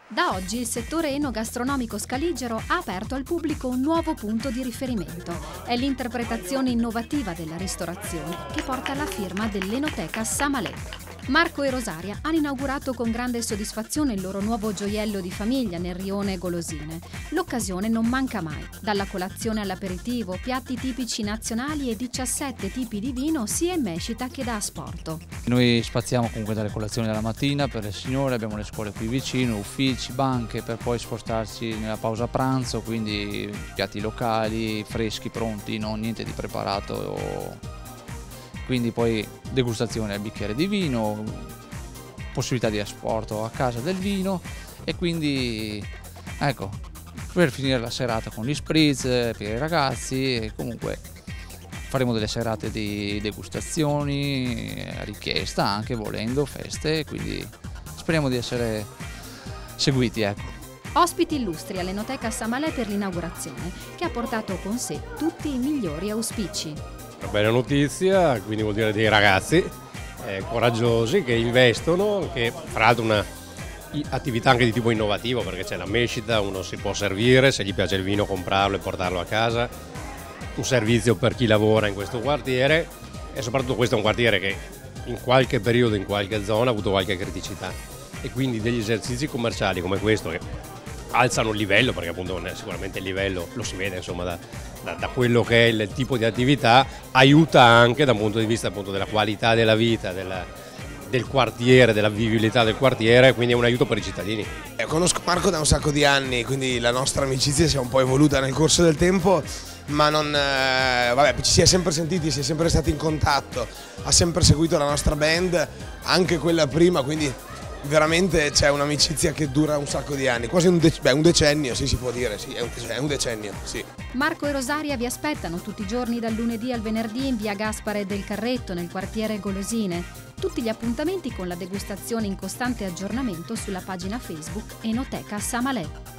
Da oggi il settore enogastronomico scaligero ha aperto al pubblico un nuovo punto di riferimento. È l'interpretazione innovativa della ristorazione che porta la firma dell'Enoteca Samalè. Marco e Rosaria hanno inaugurato con grande soddisfazione il loro nuovo gioiello di famiglia nel rione Golosine. L'occasione non manca mai. Dalla colazione all'aperitivo, piatti tipici nazionali e 17 tipi di vino sia in mescita che da asporto. Noi spaziamo comunque dalle colazioni della mattina per le signore, abbiamo le scuole qui vicino, uffici, banche, per poi spostarci nella pausa pranzo, quindi piatti locali, freschi, pronti, non niente di preparato. Quindi poi degustazione al bicchiere di vino, possibilità di asporto a casa del vino e quindi ecco, per finire la serata con gli spritz per i ragazzi e comunque faremo delle serate di degustazioni, a richiesta anche volendo, feste, quindi speriamo di essere seguiti, ecco. Ospiti illustri all'Enoteca Samalè per l'inaugurazione, che ha portato con sé tutti i migliori auspici. Una bella notizia, quindi vuol dire dei ragazzi coraggiosi che investono, che fra l'altro una attività anche di tipo innovativo perché c'è la mescita, uno si può servire, se gli piace il vino comprarlo e portarlo a casa, un servizio per chi lavora in questo quartiere e soprattutto questo è un quartiere che in qualche periodo, in qualche zona ha avuto qualche criticità e quindi degli esercizi commerciali come questo che alzano il livello, perché appunto sicuramente il livello lo si vede insomma da quello che è il tipo di attività, aiuta anche dal punto di vista appunto della qualità della vita, del quartiere, della vivibilità del quartiere, quindi è un aiuto per i cittadini. Conosco Marco da un sacco di anni, quindi la nostra amicizia si è un po' evoluta nel corso del tempo, ma non, ci si è sempre sentiti, si è sempre stati in contatto, ha sempre seguito la nostra band, anche quella prima, quindi veramente c'è un'amicizia che dura un sacco di anni, quasi un decennio, sì, si può dire, sì, è un decennio, sì. Marco e Rosaria vi aspettano tutti i giorni dal lunedì al venerdì in via Gaspare del Carretto, nel quartiere Golosine. Tutti gli appuntamenti con la degustazione in costante aggiornamento sulla pagina Facebook Enoteca Samalè.